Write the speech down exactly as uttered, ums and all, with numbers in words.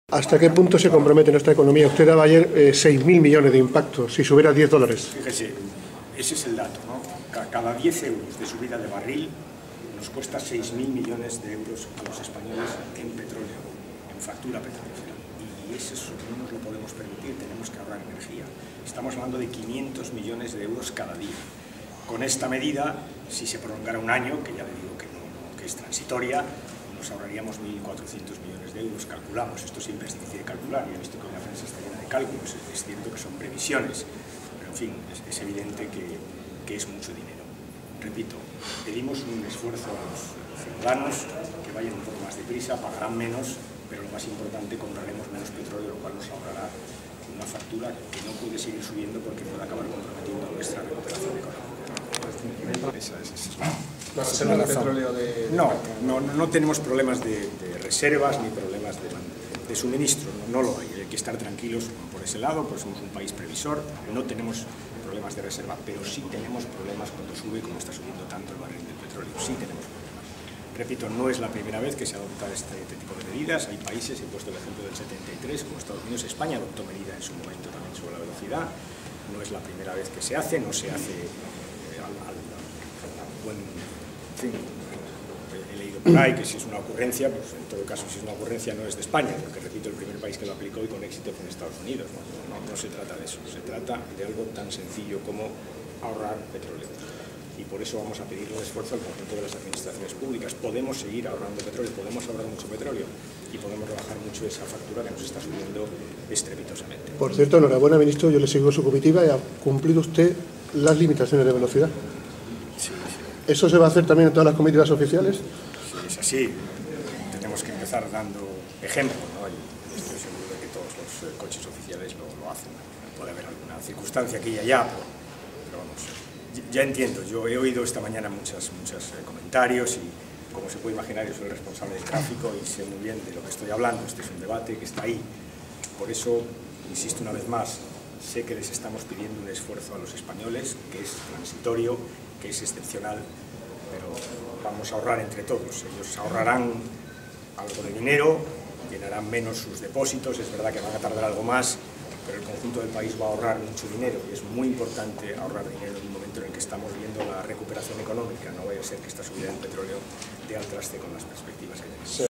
¿Hasta qué punto se compromete nuestra economía? Usted daba ayer eh, seis mil millones de impacto, si subiera diez dólares. Fíjese, ese es el dato, ¿no? Cada diez euros de subida de barril nos cuesta seis mil millones de euros a los españoles en petróleo, en factura petrolífera. Y eso no nos lo podemos permitir, tenemos que ahorrar energía. Estamos hablando de quinientos millones de euros cada día. Con esta medida, si se prolongara un año, que ya le digo que, no, que es transitoria, nos ahorraríamos mil cuatrocientos millones de euros, calculamos. Esto siempre es difícil de calcular, y he visto que la prensa está llena de cálculos, es cierto que son previsiones, pero en fin, es, es evidente que, que es mucho dinero. Repito, pedimos un esfuerzo a los ciudadanos que vayan un poco más deprisa, pagarán menos, pero lo más importante, compraremos menos petróleo, lo cual nos ahorrará una factura que no puede seguir subiendo porque puede acabar comprometiendo nuestra recuperación económica. Esa es, esa es la... ¿La reserva de petróleo de...? No, no, no tenemos problemas de, de reservas ni problemas de, de suministro, no, no lo hay. Hay que estar tranquilos por ese lado, pues somos un país previsor, no tenemos problemas de reserva, pero sí tenemos problemas cuando sube, como está subiendo tanto el barril del petróleo, sí tenemos problemas. Repito, no es la primera vez que se adopta este, este tipo de medidas, hay países, he puesto el ejemplo del setenta y tres, como Estados Unidos, España adoptó medida en su momento también sobre la velocidad, no es la primera vez que se hace, no se hace eh, al, al, al buen... En fin, he leído por ahí que si es una ocurrencia, pues en todo caso si es una ocurrencia no es de España, porque repito, el primer país que lo aplicó y con éxito fue en Estados Unidos. No, no, no se trata de eso, se trata de algo tan sencillo como ahorrar petróleo. Y por eso vamos a pedir un esfuerzo al conjunto de las administraciones públicas. Podemos seguir ahorrando petróleo, podemos ahorrar mucho petróleo y podemos rebajar mucho esa factura que nos está subiendo estrepitosamente. Por cierto, enhorabuena, ministro, yo le sigo su comitiva y ha cumplido usted las limitaciones de velocidad. Sí, sí. ¿Eso se va a hacer también en todas las comitivas oficiales? Sí, es así. Tenemos que empezar dando ejemplo, ¿no? Y estoy seguro de que todos los coches oficiales lo, lo hacen. Puede haber alguna circunstancia aquí y allá, pero, pero vamos, ya entiendo. Yo he oído esta mañana muchos muchos comentarios y, como se puede imaginar, yo soy el responsable del tráfico y sé muy bien de lo que estoy hablando. Este es un debate que está ahí. Por eso, insisto una vez más, sé que les estamos pidiendo un esfuerzo a los españoles, que es transitorio, que es excepcional, pero vamos a ahorrar entre todos. Ellos ahorrarán algo de dinero, llenarán menos sus depósitos, es verdad que van a tardar algo más, pero el conjunto del país va a ahorrar mucho dinero y es muy importante ahorrar dinero en un momento en el que estamos viendo la recuperación económica. No vaya a ser que esta subida del petróleo dé al traste con las perspectivas que tenemos.